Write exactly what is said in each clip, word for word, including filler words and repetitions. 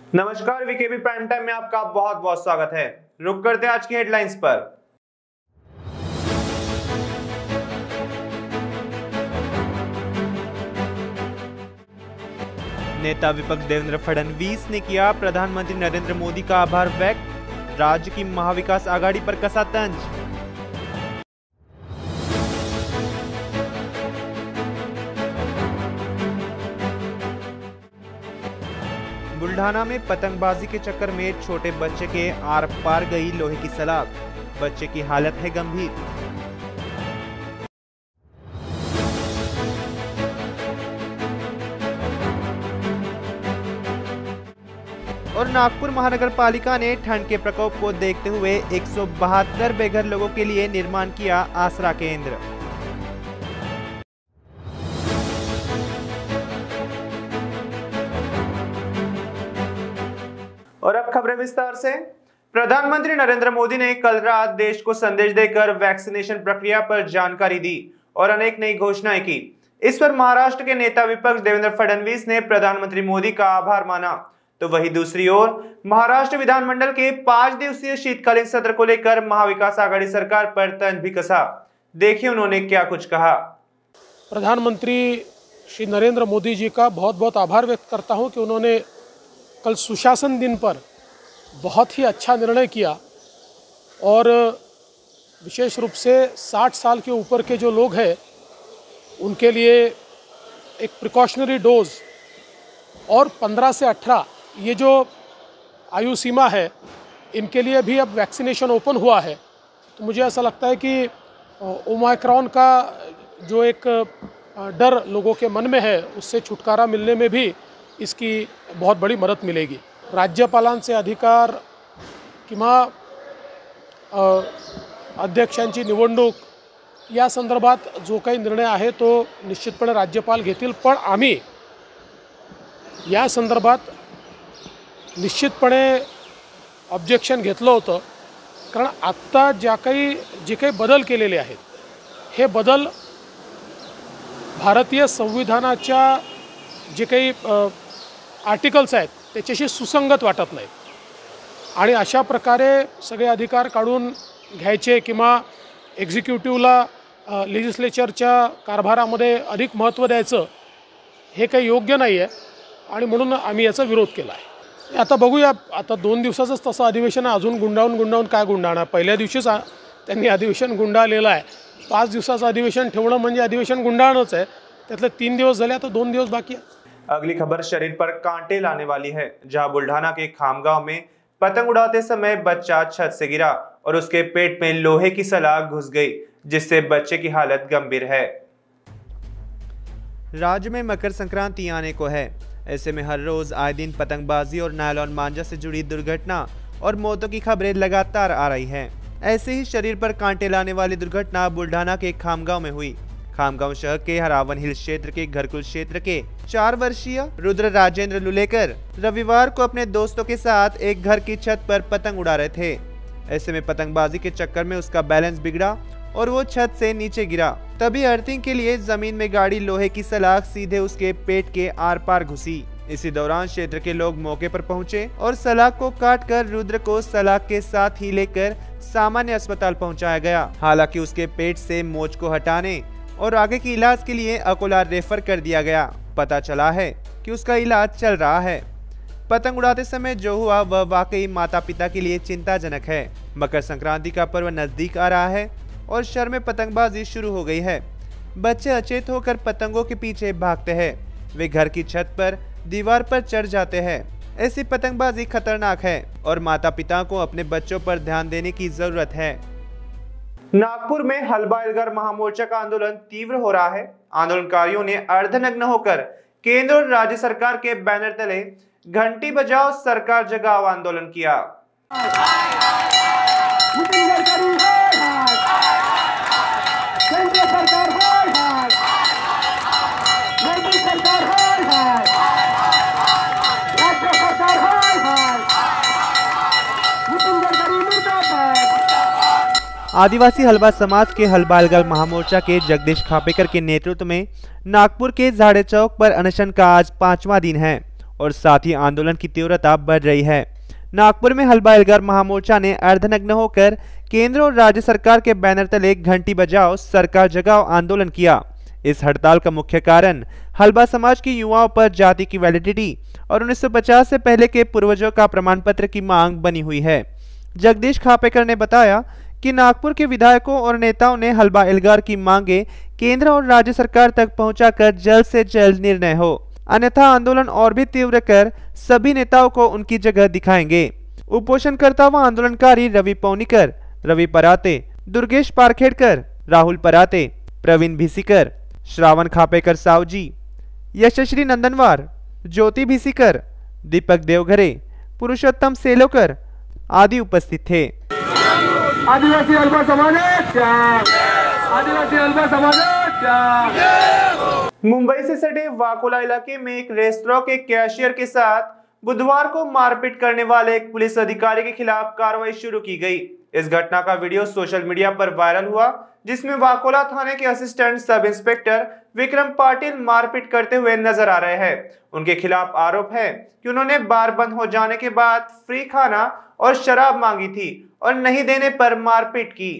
नमस्कार, VKB prime time में आपका बहुत बहुत स्वागत है। रुक करते हैं आज की हेडलाइंस पर। नेता विपक्ष देवेंद्र फडणवीस ने किया प्रधानमंत्री नरेंद्र मोदी का आभार व्यक्त, राज्य की महाविकास आघाड़ी पर कसा तंज। बुल्ढाना में पतंगबाजी के चक्कर में छोटे बच्चे के आर पार गई लोहे की सलाख, बच्चे की हालत है गंभीर। और नागपुर महानगर पालिका ने ठंड के प्रकोप को देखते हुए एक सौ बहत्तर बेघर लोगों के लिए निर्माण किया आसरा केंद्र। और अब खबरें विस्तार से। प्रधानमंत्री नरेंद्र मोदी ने कल रात देश को संदेश देकर वैक्सीनेशन प्रक्रिया पर जानकारी दी और अनेक नई घोषणाएं की। इस पर महाराष्ट्र के नेता विपक्ष देवेंद्र फडणवीस ने प्रधानमंत्री मोदी का आभार माना, तो वहीं दूसरी ओर महाराष्ट्र विधानमंडल के पांच दिवसीय शीतकालीन सत्र को लेकर महाविकास आघाड़ी सरकार पर तंज भी कसा। देखिए उन्होंने क्या कुछ कहा। प्रधानमंत्री श्री नरेंद्र मोदी जी का बहुत बहुत आभार व्यक्त करता हूं कि उन्होंने कल सुशासन दिन पर बहुत ही अच्छा निर्णय किया और विशेष रूप से साठ साल के ऊपर के जो लोग हैं उनके लिए एक प्रिकॉशनरी डोज और पंद्रह से अठारह ये जो आयु सीमा है इनके लिए भी अब वैक्सीनेशन ओपन हुआ है। तो मुझे ऐसा लगता है कि ओमाइक्रॉन का जो एक डर लोगों के मन में है उससे छुटकारा मिलने में भी इसकी बहुत बड़ी मदद मिलेगी। राज्यपालांचे अधिकार किंवा अध्यक्षांची निवडणूक या संदर्भात जो काही निर्णय आहे तो निश्चितपणे राज्यपाल घेतील, पण आम्ही या संदर्भात निश्चितपणे ऑब्जेक्शन घेतलं होतं, कारण आत्ता ज्या काही जे काही बदल केलेले आहेत हे बदल भारतीय संविधानाच्या जे काही आर्टिकल्स आहेत त्याच्याशी सुसंगत वाटत नाही आणि अशा प्रकारे सगळे अधिकार काढून घ्यायचे किंवा एक्झिक्युटिव्हला लेजिस्लेचरच्या कारभारामध्ये अधिक महत्त्व द्यायचं हे काही योग्य नाही आहे आणि म्हणून आम्ही याचा विरोध केला आहे। आता बघूया, आता दोन दिवसाचंच तसं अधिवेशन आहे, अजून गुंडाळून गुंडाळून काय गुंडाळणार। पहिल्या दिवशीच त्यांनी अधिवेशन गुंडाळलेलं आहे, पाच दिवसाचं अधिवेशन ठेवणं म्हणजे अधिवेशन गुंडाळणंच आहे। त्यातले तीन दिवस झाले, आता दोन दिवस बाकी आहे। अगली खबर शरीर पर कांटे लाने वाली है, जहां बुल्ढाना के खामगांव में पतंग उड़ाते समय बच्चा छत से गिरा और उसके पेट में लोहे की सलाख घुस गई, जिससे बच्चे की हालत गंभीर है। राज्य में मकर संक्रांति आने को है, ऐसे में हर रोज आए दिन पतंगबाजी और नायलॉन मांझा से जुड़ी दुर्घटना और मौतों की खबरें लगातार आ रही हैं। ऐसे ही शरीर पर कांटे लाने वाली दुर्घटना बुल्ढाना के खामगांव में हुई। खामगांव शहर के हरावन हिल क्षेत्र के घरकुल क्षेत्र के चार वर्षीय रुद्र राजेंद्र लुलेकर रविवार को अपने दोस्तों के साथ एक घर की छत पर पतंग उड़ा रहे थे। ऐसे में पतंगबाजी के चक्कर में उसका बैलेंस बिगड़ा और वो छत से नीचे गिरा। तभी अर्थिंग के लिए जमीन में गाड़ी लोहे की सलाख सीधे उसके पेट के आर पार घुसी। इसी दौरान क्षेत्र के लोग मौके पर पहुंचे और सलाख को काटकर रुद्र को सलाख के साथ ही लेकर सामान्य अस्पताल पहुंचाया गया। हालांकि उसके पेट से मोच को हटाने और आगे की इलाज के लिए अकोला रेफर कर दिया गया। पता चला है कि उसका इलाज चल रहा है। पतंग उड़ाते समय जो हुआ वह वाकई माता पिता के लिए चिंताजनक है। मकर संक्रांति का पर्व नजदीक आ रहा है और शहर में पतंगबाजी शुरू हो गई है। बच्चे अचेत होकर पतंगों के पीछे भागते हैं, वे घर की छत पर दीवार पर चढ़ जाते हैं। ऐसी पतंगबाजी खतरनाक है और माता पिता को अपने बच्चों पर ध्यान देने की जरूरत है। नागपुर में हलबा एल्गार महामोर्चा का आंदोलन तीव्र हो रहा है। आंदोलनकारियों ने अर्धनग्न होकर केंद्र और राज्य सरकार के बैनर तले घंटी बजाओ सरकार जगाओ आंदोलन किया। आदिवासी हलबा समाज के हलबा एल्गार महामोर्चा के जगदीश खापेकर के नेतृत्व में नागपुर के झाड़े चौक पर अनशन का आज पांचवा दिन है। और साथ ही आंदोलन की तीव्रता बढ़ रही है। नागपुर में हलबा एल्गार महामोर्चा ने अर्धनग्न होकर केंद्र और राज्य सरकार के बैनर तले घंटी बजाओ सरकार जगाओ आंदोलन किया। इस हड़ताल का मुख्य कारण हलबा समाज के युवाओं पर जाति की वैलिडिटी और उन्नीस सौ पचास से पहले के पूर्वजों का प्रमाण पत्र की मांग बनी हुई है। जगदीश खापेकर ने बताया कि नागपुर के विधायकों और नेताओं ने हलबा एल्गार की मांगे केंद्र और राज्य सरकार तक पहुंचाकर जल्द से जल्द निर्णय हो, अन्यथा आंदोलन और भी तीव्र कर सभी नेताओं को उनकी जगह दिखाएंगे। उपोषणकर्ता व आंदोलनकारी रवि पौनिकर, रवि पराते, दुर्गेश पारखेड़कर, राहुल पराते, प्रवीण भिसीकर, श्रावण खापेकर सावजी, यशश्री नंदनवार, ज्योति भिसीकर, दीपक देवघरे, पुरुषोत्तम सेलोकर आदि उपस्थित थे। आदिवासी हलबा समाज आदिवासी हलबा समाज। मुंबई से सटे वाकोला इलाके में एक रेस्तरां के कैशियर के साथ बुधवार को मारपीट करने वाले एक पुलिस अधिकारी के खिलाफ कार्रवाई शुरू की गई। इस घटना का वीडियो सोशल मीडिया पर वायरल हुआ, जिसमें वाकोला थाने के assistant sub inspector Vikram Patil मारपीट करते हुए नजर आ रहे हैं। उनके खिलाफ आरोप है कि उन्होंने बार बंद हो जाने के बाद फ्री खाना और शराब मांगी थी और नहीं देने पर मारपीट की।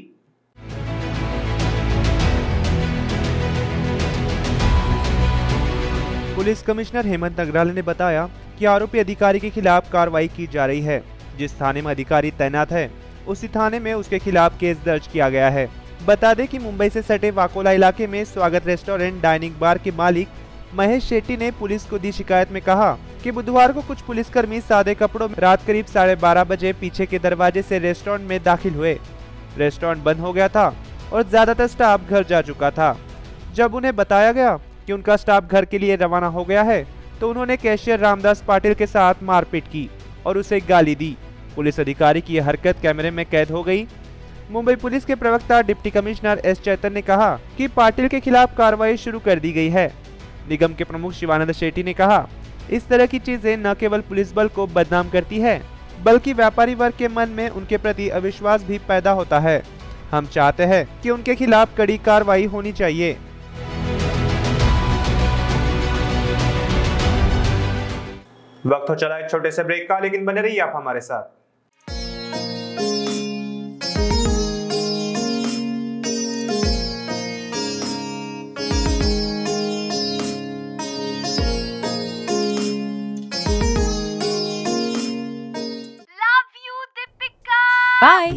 पुलिस कमिश्नर हेमंत अग्रवाल ने बताया कि आरोपी अधिकारी के खिलाफ कार्रवाई की जा रही है। जिस थाने में अधिकारी तैनात है उसी थाने में उसके खिलाफ केस दर्ज किया गया है। बता दें कि मुंबई से सटे वाकोला इलाके में स्वागत रेस्टोरेंट डाइनिंग बार के मालिक महेश शेट्टी ने पुलिस को दी शिकायत में कहा कि बुधवार को कुछ पुलिसकर्मी सादे कपड़ों में रात करीब साढ़े बारह बजे पीछे के दरवाजे से रेस्टोरेंट में दाखिल हुए। रेस्टोरेंट बंद हो गया था और ज्यादातर स्टाफ घर जा चुका था। जब उन्हें बताया गया कि उनका स्टाफ घर के लिए रवाना हो गया है तो उन्होंने कैशियर रामदास पाटिल के साथ मारपीट की और उसे गाली दी। पुलिस अधिकारी की यह हरकत कैमरे में कैद हो गई। मुंबई पुलिस के प्रवक्ता डिप्टी कमिश्नर एस चैतन्य ने कहा कि पाटिल के खिलाफ कार्रवाई शुरू कर दी गई है। निगम के प्रमुख शिवानंद शेट्टी ने कहा, इस तरह की चीजें न केवल पुलिस बल को बदनाम करती है बल्कि व्यापारी वर्ग के मन में उनके प्रति अविश्वास भी पैदा होता है। हम चाहते हैं कि उनके खिलाफ कड़ी कार्रवाई होनी चाहिए। वक्त हो चला एक छोटे से ब्रेक का, लेकिन बने रहिए आप हमारे साथ। बाय।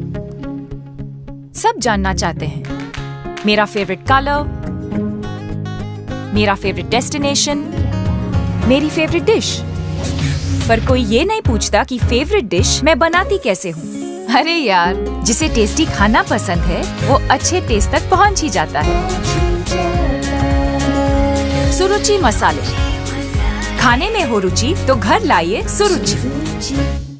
सब जानना चाहते हैं मेरा फेवरेट कलर, मेरा फेवरेट डेस्टिनेशन, मेरी फेवरेट डिश, पर कोई ये नहीं पूछता कि फेवरेट डिश मैं बनाती कैसे हूँ। अरे यार, जिसे टेस्टी खाना पसंद है वो अच्छे टेस्ट तक पहुँच ही जाता है। सुरुचि मसाले, खाने में हो रुचि तो घर लाइए सुरुचि।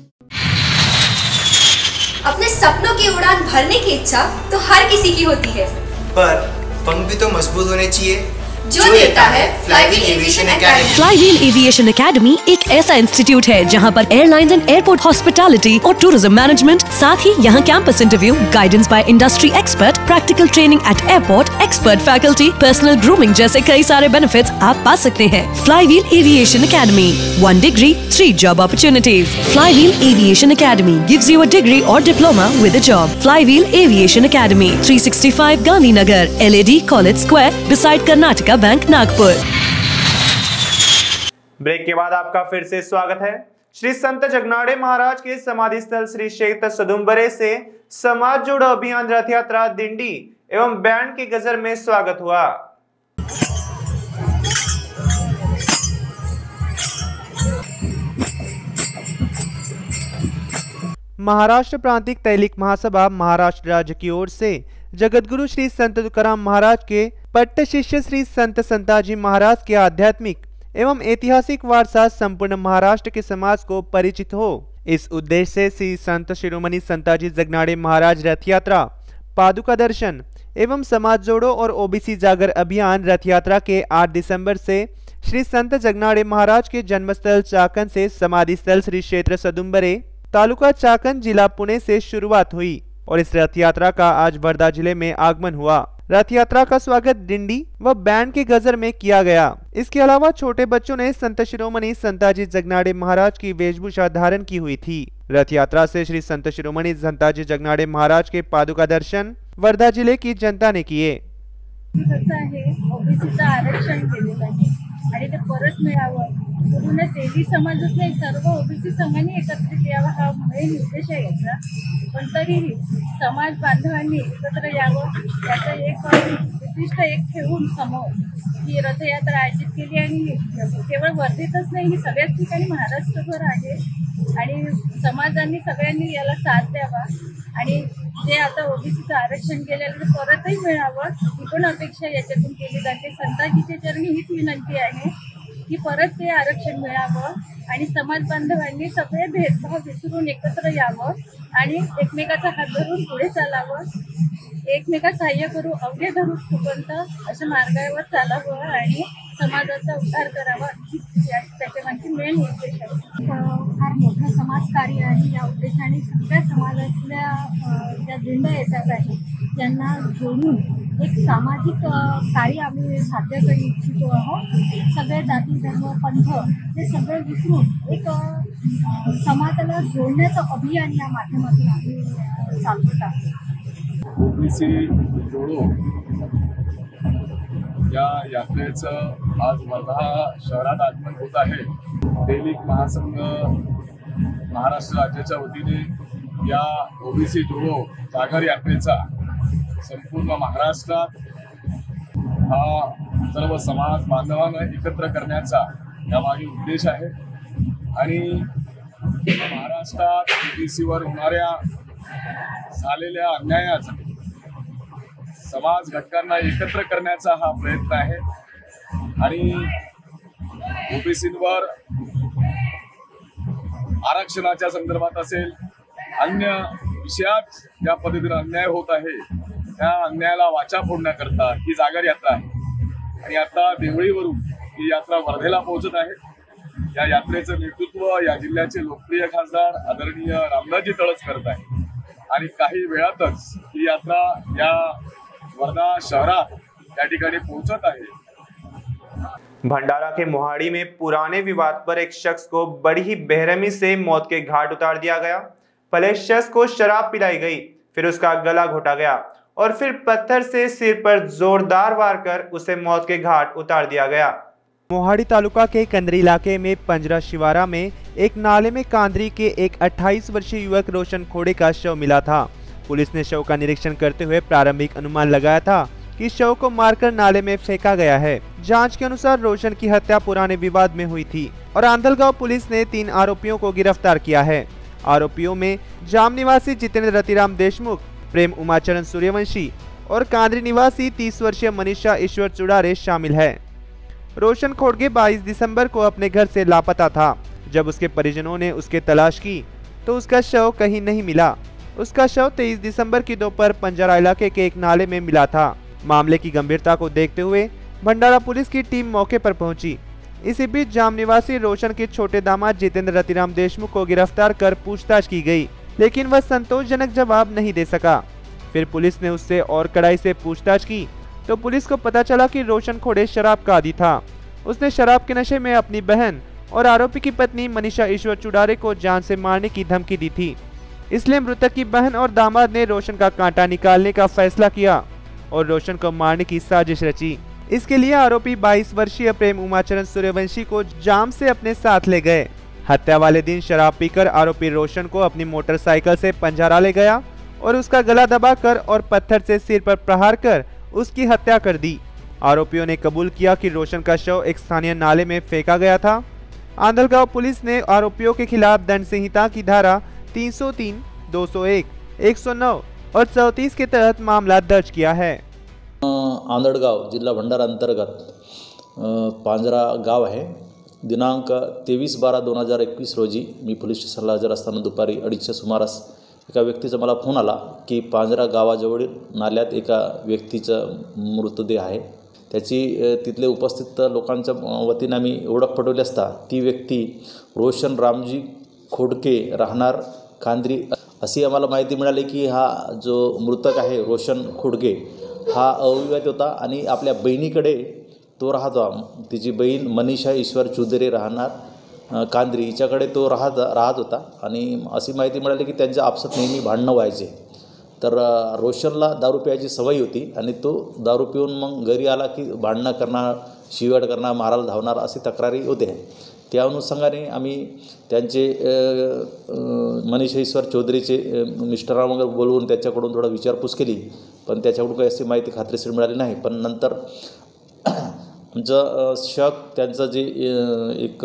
अपने सपनों की उड़ान भरने की इच्छा तो हर किसी की होती है, पर पंख भी तो मजबूत होने चाहिए जो देता है Flywheel Aviation Academy. Flywheel Aviation Academy एक ऐसा इंस्टीट्यूट है जहां पर एयरलाइंस एंड एयरपोर्ट हॉस्पिटैलिटी और टूरिज्म मैनेजमेंट, साथ ही यहां campus interview, guidance by industry expert, practical training at airport, expert faculty, personal grooming जैसे कई सारे बेनिफिट्स आप पा सकते हैं। Flywheel Aviation Academy, one degree three job opportunities. Flywheel Aviation Academy gives you a degree और diploma with a job. Flywheel Aviation academy, three sixty five Gandhinagar, L A D college square, beside Karnataka bank, Nagpur. Break के बाद आपका फिर से स्वागत है। श्री संत जगनाड़े महाराज के समाधि स्थल श्री क्षेत्र सदुम्बरे से समाज जोड़ो अभियान रथ यात्रा दिंडी एवं बैंड के गजर में स्वागत हुआ। महाराष्ट्र प्रांतिक तैलिक महासभा महाराष्ट्र राज्य की ओर से जगतगुरु श्री संत तुकाराम महाराज के पट्ट शिष्य श्री संत संताजी महाराज के आध्यात्मिक एवं ऐतिहासिक वारसा संपूर्ण महाराष्ट्र के समाज को परिचित हो, इस उद्देश्य से श्री संत शिरोमणि संताजी जगनाड़े महाराज रथ यात्रा, पादुका दर्शन एवं समाज जोड़ो और ओबीसी जागर अभियान रथ यात्रा के आठ दिसंबर से श्री संत जगनाड़े महाराज के जन्मस्थल चाकन से समाधि स्थल श्री क्षेत्र सदुम्बरे, तालुका चाकन, जिला पुणे से शुरुआत हुई और इस रथ यात्रा का आज वर्धा जिले में आगमन हुआ। रथ यात्रा का स्वागत डिंडी व बैंड के गजर में किया गया। इसके अलावा छोटे बच्चों ने संत शिरोमणि संताजी जगनाड़े महाराज की वेशभूषा धारण की हुई थी। रथ यात्रा से श्री संत शिरोमणि संताजी जगनाड़े महाराज के पादुका दर्शन वर्धा जिले की जनता ने किए। आरक्षण केलेलं आहे आणि ते परत मिळावं, पूर्ण तेली समाजच नाही सर्व ओबीसी समाजाने एकत्रित यावं हा मेन उद्देश आहे याचा। पण तरीही समाज बांधवांनी एकत्र यावं याचा एक उद्दिष्ट एक ठेवून समोर ही रथयात्रा आयोजित केली आणि केवळ वर्धेतच नाही ही सगळ्याच ठिकाणी महाराष्ट्रभर आहे आणि समाजांनी सगळ्यांनी याला साथ द्यावा आणि जे आता ओबीसीचं आरक्षण केलेलं ते परतही मिळावं ही पण अपेक्षा याच्यातून केली जाते। संताजीच्या चरणी हीच विनंती आहे की परत ते आरक्षण मिळावं आणि समाज बांधवांनी सगळे भेदभाव विसरून एकत्र यावं आणि एकमेकाचा हात धरून पुढे चालावं, एकमेका सहाय्य करू अवघे धरू सुपंत अशा मार्गावर चालावं आणि समाजाचा उद्धार करावा त्याच्या मागची मेन उद्देश आहे। फार मोठं समाजकार्य आहे। या उद्देशाने सगळ्या समाजातल्या ज्या दिंड्या येतात आहे त्यांना जोडून एक सामाजिक कार्य आम्ही साध्य करू इच्छितो आहोत। सगळे जाती धर्म पंथ हे सगळे विसरून एक समाजाला जोडण्याचं अभियान या माध्यमातून आम्ही चालवत आहोत। ओबीसी जोडो या यात्रेचं आज वर्धा शहरात आगमन होत आहे। दैनिक महासंघ महाराष्ट्र राज्याच्या वतीने या ओबीसी जोडो जागर यात्रेचा संपूर्ण महाराष्ट्रात हा सर्व समाज बांधवांना एकत्र करण्याचा यामागे उद्देश आहे आणि महाराष्ट्रात ओबीसीवर होणाऱ्या झालेल्या अन्यायाचा समाज घटकांना एकत्र करण्याचा हा प्रयत्न आहे आणि ओबीसींवर आरक्षणाच्या संदर्भात असेल अन्य विषयात ज्या पद्धतीने अन्याय होत आहे त्या अन्यायाला वाचा फोडण्याकरता ही जागर यात्रा आहे आणि आता देवळीवरून ही यात्रा वर्धेला पोहोचत आहे। या यात्रेचं नेतृत्व या जिल्ह्याचे लोकप्रिय खासदार आदरणीय रामदासजी तळस करत आहे आणि काही वेळातच ही यात्रा या वर्धा शहरात या ठिकाणी पहुंचत है। भंडारा के मोहाड़ी में पुराने विवाद पर एक शख्स को बड़ी ही बेरहमी से मौत के घाट उतार दिया गया। पहले शख्स को शराब पिलाई गई, फिर उसका गला घोटा गया और फिर पत्थर से सिर पर जोरदार वार कर उसे मौत के घाट उतार दिया गया। मोहाड़ी तालुका के कंदरी इलाके में पंजरा शिवारा में एक नाले में कांदरी के एक अट्ठाईस वर्षीय युवक रोशन खोड़े का शव मिला था। पुलिस ने शव का निरीक्षण करते हुए प्रारंभिक अनुमान लगाया था कि शव को मारकर नाले में फेंका गया है। जांच के अनुसार रोशन की हत्या पुराने विवाद में हुई थी और आंधलगांव पुलिस ने तीन आरोपियों को गिरफ्तार किया है। आरोपियों में जाम निवासी जितेंद्र रतिराम देशमुख, प्रेम उमाचरण सूर्यवंशी और कांदरी निवासी तीस वर्षीय मनीषा ईश्वर चुड़ारे शामिल है। रोशन खोड़गे बाईस दिसंबर को अपने घर से लापता था। जब उसके परिजनों ने उसकी तलाश की तो उसका शव कहीं नहीं मिला। उसका शव तेईस दिसंबर की दोपहर पंजरा इलाके के एक नाले में मिला था। मामले की गंभीरता को देखते हुए भंडारा पुलिस की टीम मौके पर पहुंची। इसी बीच जाम निवासी रोशन के छोटे दामाद जितेंद्र रतिराम देशमुख को गिरफ्तार कर पूछताछ की गई, लेकिन वह संतोषजनक जवाब नहीं दे सका। फिर पुलिस ने उससे और कड़ाई से पूछताछ की तो पुलिस को पता चला कि रोशन खोड़े शराब का आदी था। उसने शराब के नशे में अपनी बहन और आरोपी की पत्नी मनीषा ईश्वर चुड़ारे को जान से मारने की धमकी दी थी। इसलिए मृतक की बहन और दामाद ने रोशन का कांटा निकालने का फैसला किया और रोशन को मारने की साजिश रची। इसके लिए आरोपी बाईस वर्षीय प्रेम उमाचरण सूर्यवंशी को जाम से अपने साथ ले गए। हत्या वाले दिन शराब पीकर आरोपी रोशन को अपनी मोटरसाइकिल से पंजरा ले गया और उसका गला दबाकर और पत्थर से सिर पर प्रहार कर उसकी हत्या कर दी। आरोपियों ने कबूल किया कि रोशन का शव एक स्थानीय नाले में फेंका गया था। आंधलगांव पुलिस ने आरोपियों के खिलाफ दंड संहिता की धारा तीन सौ तीन, दो सौ एक, एक सौ नौ और चौंतीस के तहत मामला दर्ज किया है। आंधळगाव जिल्हा भंडारा अंतर्गत पांजरा गाव आहे। दिनांक तेवीस बारा दोन हजार एकवीस रोजी मी पोलीस स्टेशनला हजर असताना दुपारी अडीचच्या सुमारास एका व्यक्तीचा मला फोन आला की पांजरा गावाजवळील नाल्यात एका व्यक्तीचा मृतदेह आहे। त्याची तिथले उपस्थित लोकांच्या वतीने आम्ही ओळख पटवली असता ती व्यक्ती रोशन रामजी खोडके राहणार कांदरी अशी आम्हाला माहिती मिळाली की हा जो मृतक आहे रोशन खोडके हा अविवाहित होता आणि आपल्या बहिणीकडे तो राहतो. तिची बहीण मनीषा ईश्वर चौधरी राहणार कांद्री, हिच्याकडे तो राहत राहत होता. आणि अशी माहिती मिळाली की त्यांच्या आपसात नेहमी भांडणं व्हायचे. तर रोशनला दारू प्यायची सवय होती आणि तो दारू पिऊन मग घरी आला की भांडणं करणार, शिवाड करणार, मारायला धावणार अशी तक्रारी होते. त्या अनुषंगाने आम्ही त्यांचे मनीषा ईश्वर चौधरीचे मिस्टरांना बोलवून त्याच्याकडून थोडा विचारपूस केली, पण त्याच्याकडून काही अशी माहिती खात्रीशीर मिळाली नाही. पण नंतर आमचं शक त्यांचं जे एक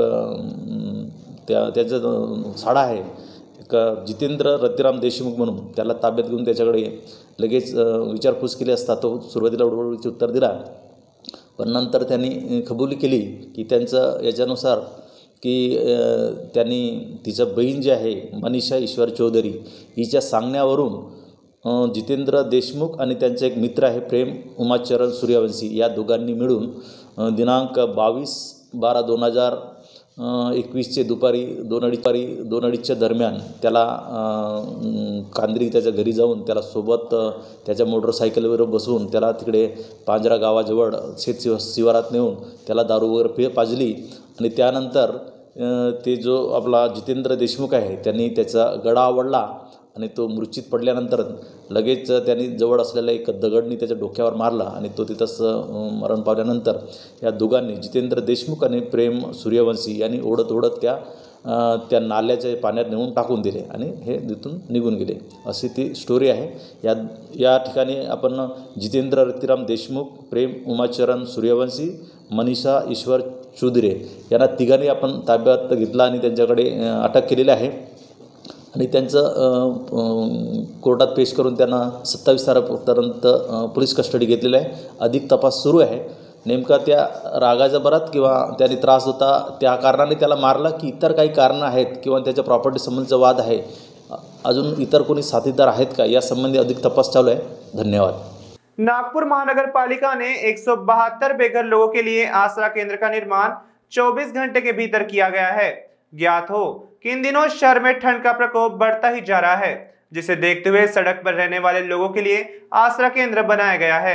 त्या त्याचं साडा आहे एक जितेंद्र रतिराम देशमुख म्हणून, त्याला ताब्यात घेऊन त्याच्याकडे लगेच विचारपूस केली असता तो सुरुवातीला उडवडीचे उत्तर दिला. पण नंतर त्यांनी कबुली केली की त्यांचं याच्यानुसार की त्यांनी तिचं बहीण जी आहे मनीषा ईश्वर चौधरी हिच्या सांगण्यावरून जितेंद्र देशमुख आणि त्यांचा एक मित्र आहे प्रेम उमाचरण सूर्यवंशी या दोघांनी मिळून दिनांक बावीस बारा दोन हजार एकवीसचे दुपारी दोन अडीच दुपारी दोन अडीचच्या दरम्यान त्याला कांद्री त्याच्या घरी जाऊन त्याला सोबत त्याच्या मोटरसायकलवर बसवून त्याला तिकडे पांजरा गावाजवळ शेत शिव शिवारात नेऊन त्याला दारू वगैरे पे पाजली. आणि त्यानंतर ते जो आपला जितेंद्र देशमुख आहे त्यांनी त्याचा गळा आवडला आणि तो मूर्छित पडल्यानंतर लगेच त्यांनी जवळ असलेला एक दगडनी त्याच्या डोक्यावर मारला आणि तो तिथंच मरण पावल्यानंतर या दोघांनी जितेंद्र देशमुख आणि प्रेम सूर्यवंशी यांनी ओढत ओढत त्या त्या नाल्याच्या पाण्यात नेऊन टाकून दिले आणि हे तिथून निघून गेले. अशी ती स्टोरी आहे. या या ठिकाणी आपण जितेंद्र रतिराम देशमुख, प्रेम उमाचरण सूर्यवंशी, मनीषा ईश्वर चौधरी यांना तिघांनी आपण ताब्यात घेतला आणि त्यांच्याकडे अटक केलेली आहे आणि त्यांचं कोर्टात पेश करून त्यांना सत्तावीस तारखेपर्यंत पोलीस कस्टडी घेतलेली आहे. अधिक तपास सुरू आहे. नेमका त्या रागाच्या भरात किंवा त्याने त्रास होता त्या कारणाने त्याला मारला की इतर काही कारणं आहेत किंवा त्याच्या प्रॉपर्टी संबंधीचा वाद आहे, अजून इतर कोणी साथीदार आहेत का, यासंबंधी अधिक तपास चालू आहे. धन्यवाद. नागपुर महानगर पालिका ने एक सौ बहत्तर बेघर लोगों के लिए आसरा केंद्र का निर्माण चौबीस घंटे के भीतर किया गया है। ज्ञात हो कि इन दिनों शहर में ठंड का प्रकोप बढ़ता ही जा रहा है, जिसे देखते हुए सड़क पर रहने वाले लोगों के लिए आसरा केंद्र बनाया गया है।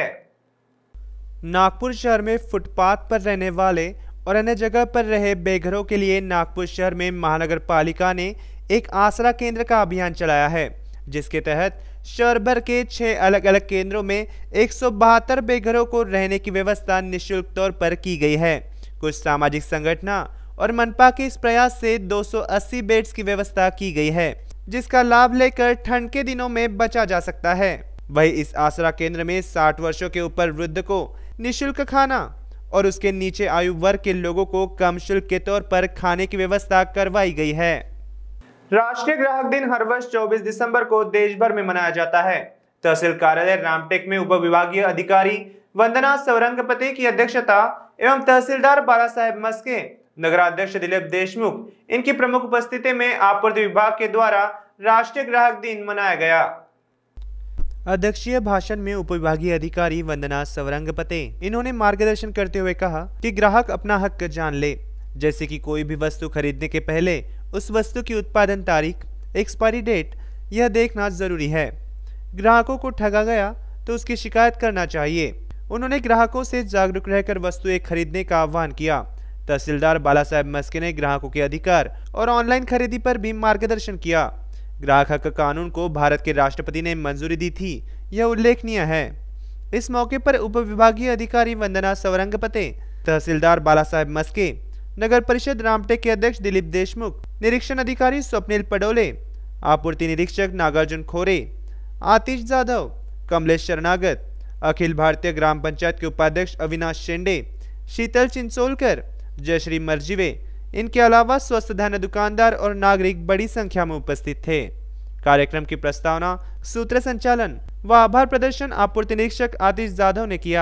नागपुर शहर में फुटपाथ पर रहने वाले और अन्य जगह पर रहे बेघरों के लिए नागपुर शहर में महानगर पालिका ने एक आसरा केंद्र का अभियान चलाया है, जिसके तहत शहर भर के छह अलग अलग केंद्रों में एक सौ बहत्तर बेघरों को रहने की व्यवस्था निःशुल्क तौर पर की गई है। कुछ सामाजिक संगठनों और मनपा के इस प्रयास से दो सौ अस्सी बेड्स की व्यवस्था की गई है, जिसका लाभ लेकर ठंड के दिनों में बचा जा सकता है। वही इस आसरा केंद्र में साठ वर्षों के ऊपर वृद्ध को निःशुल्क खाना और उसके नीचे आयु वर्ग के लोगों को कम शुल्क के तौर पर खाने की व्यवस्था करवाई गई है। राष्ट्रीय ग्राहक दिन हर वर्ष चौबीस दिसंबर को देश भर में मनाया जाता है। तहसील कार्यालय रामटेक में उप विभागीय अधिकारी वंदना सौरंगपति की अध्यक्षता एवं तहसीलदार बाला साहेब मस्के, नगराध्यक्ष दिलीप देशमुख इनकी प्रमुख उपस्थिति में आपूर्ति विभाग के द्वारा राष्ट्रीय ग्राहक दिन मनाया गया। अध्यक्षीय भाषण में उप विभागीय अधिकारी वंदना सौरंगपति इन्होंने मार्गदर्शन करते हुए कहा कि ग्राहक अपना हक जान ले, जैसे कि कोई भी वस्तु खरीदने के पहले उस वस्तु की उत्पादन तारीख, एक्सपायरी डेट यह देखना जरूरी है। ग्राहकों को ठगा गया तो उसकी शिकायत करना चाहिए। उन्होंने ग्राहकों से जागरूक रहकर वस्तुएं खरीदने का आह्वान किया। तहसीलदार बाला साहेब मस्के ने ग्राहकों के अधिकार और ऑनलाइन खरीदी पर भी मार्गदर्शन किया। ग्राहक हक कानून को भारत के राष्ट्रपति ने मंजूरी दी थी, यह उल्लेखनीय है। इस मौके पर उप विभागीय अधिकारी वंदना सौरंगपति, तहसीलदार बाला साहेब मस्के, नगर परिषद रामटेक के अध्यक्ष दिलीप देशमुख, निरीक्षण अधिकारी स्वप्निल पडोले, आपूर्ति निरीक्षक नागार्जुन खोरे, आतिश जाधव, कमलेश शरणागत, अखिल भारतीय ग्राम पंचायत के उपाध्यक्ष अविनाश शेंडे, शीतल चिंचोलकर, जयश्री मर्जीवे, इनके अलावा स्वस्थ धान्य दुकानदार और नागरिक बड़ी संख्या में उपस्थित थे। कार्यक्रम की प्रस्तावना, सूत्र संचालन व आभार प्रदर्शन आपूर्ति निरीक्षक आतिश जाधव ने किया।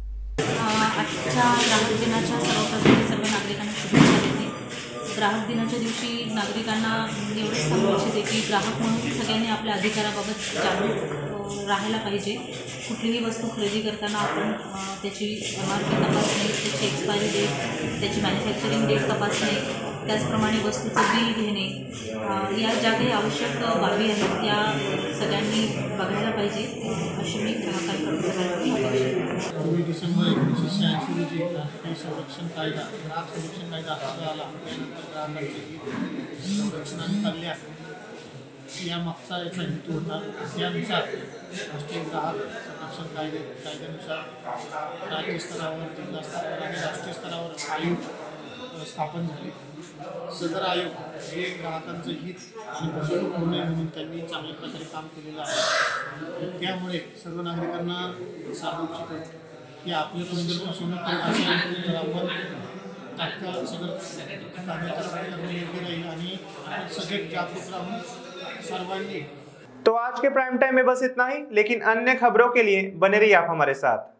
आजच्या ग्राहक दिनाच्या सर्वप्रथम सर्व नागरिकांना शुभेच्छा देते। ग्राहक दिनाच्या दिवशी नागरिकांना एवढंच सांगू इच्छिते की ग्राहक म्हणून सगळ्यांनी आपल्या अधिकाराबाबत जागरूक राहायला पाहिजे। कुठलीही वस्तू खरेदी करताना आपण त्याची एम आर पी तपासणे, त्याची एक्सपायरी डेट, त्याची मॅन्युफॅक्चरिंग डेट तपासणे, त्याचप्रमाणे वस्तूचं बिल घेणे, या ज्या काही आवश्यक बाबी आहेत त्या सगळ्यांनी बघायला पाहिजे अशी मी ग्राहकांकडून सगळ्यांना चोवीस डिसेंबर एकोणीसशे शहाऐंशी रोजी ग्राहक संरक्षण कायदा ग्राहक संरक्षण कायदा अस्तित्वात आला. त्यानंतर ग्राहकांचे संरक्षण आणि कल्याण या मागचा याचा हेतू होता. त्यानुसार राष्ट्रीय ग्राहक संरक्षण कायदे कायद्यानुसार राज्य स्तरावर, जिल्हा स्तरावर आणि राष्ट्रीय स्तरावर आयोग स्थापन झाले. सदर आयोग हे ग्राहकांचं हित आणि फसवणूक होऊ नये म्हणून त्यांनी चांगल्या प्रकारे काम केलेलं आहे. त्यामुळे सर्व नागरिकांना सांगू इच्छितो की आपल्याकडून जर फसवणूक करत असेल तर आपण तात्काळ सदर कागदपत्र करणे योग्य राहील आणि आपण सगळे जागरूक राहून सर्वांनी. तो आज के प्राइम टाइम में बस इतना ही, लेकिन अन्य खबरों के लिए बने रहिए आप हमारे साथ.